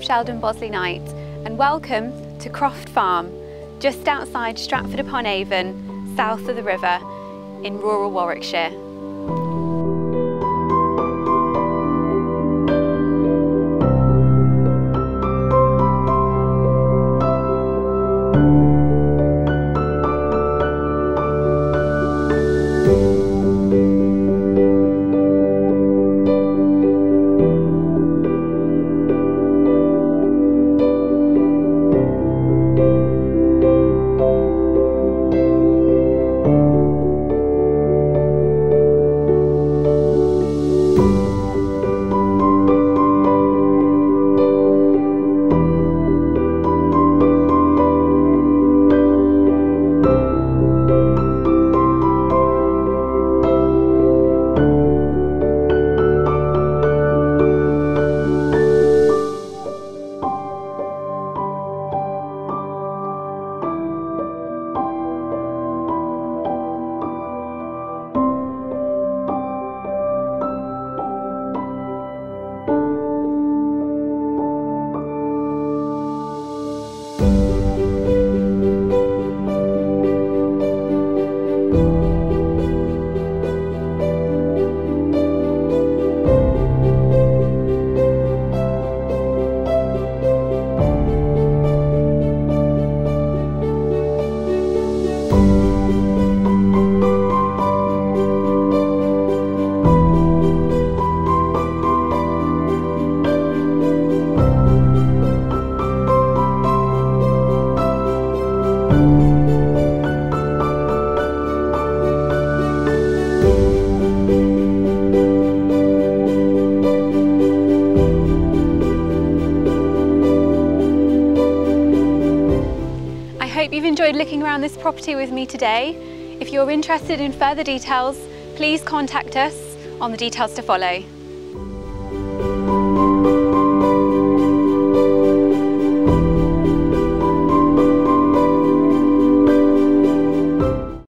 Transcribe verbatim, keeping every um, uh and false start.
Sheldon Bosley Knight and welcome to Croft Farm, just outside Stratford-upon-Avon, south of the river in rural Warwickshire. I hope you've enjoyed looking around this property with me today. If you're interested in further details, please contact us on the details to follow.